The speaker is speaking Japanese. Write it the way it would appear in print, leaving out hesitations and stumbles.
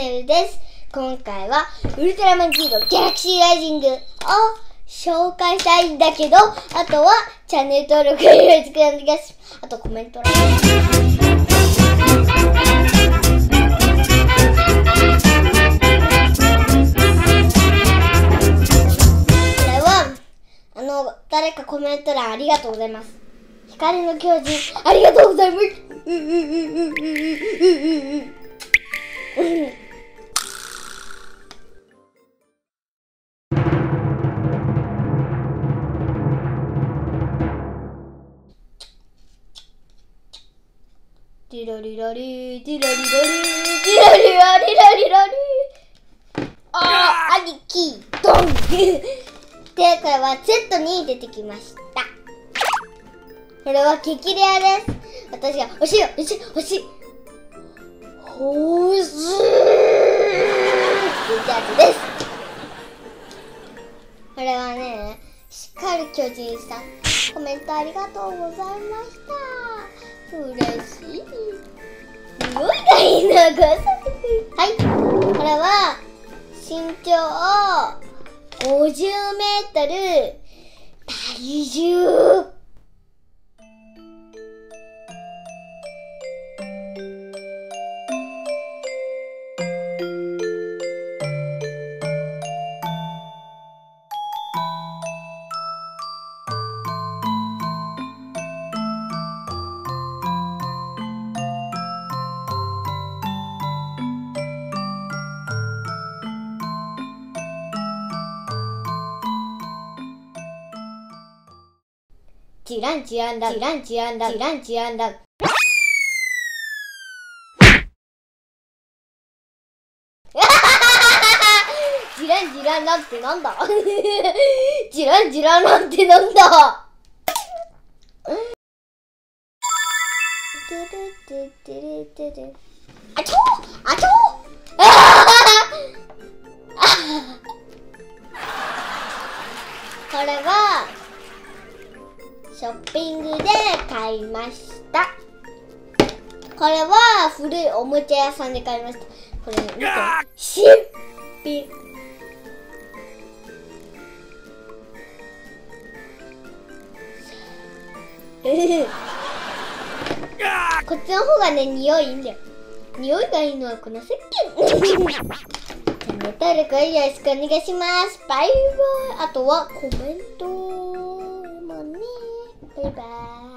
ネルです。今回はウルトラマン G のギャラクシーライジングを紹介したいんだけど、あとはチャンネル登録よろしくお願いします。あとコメント欄。これは誰かコメント欄ありがとうございます。光の巨人ありがとうございます。ディラリラリディラリラリディラリラリラリラリ兄貴ドンで、これはセットに出てきました。これは激レアです。私が欲しいほーすーって言ったやつです。これはね、光る巨人さんコメントありがとうございました。嬉しい。匂いがいいな、はい、これは身長50メートル、体重チランチランランチランチランランチランチランランチランチランランってなんだチランチランランってなんだあちょあちょこれはショッピングで買いました。これは古いおもちゃ屋さんで買いました。これ見て、新品。こっちの方がね、匂いいいんだよ。匂いがいいのはこの石鹸。チャンネル登録よろしくお願いします。バイバイ。あとはコメントもね。バイバイ。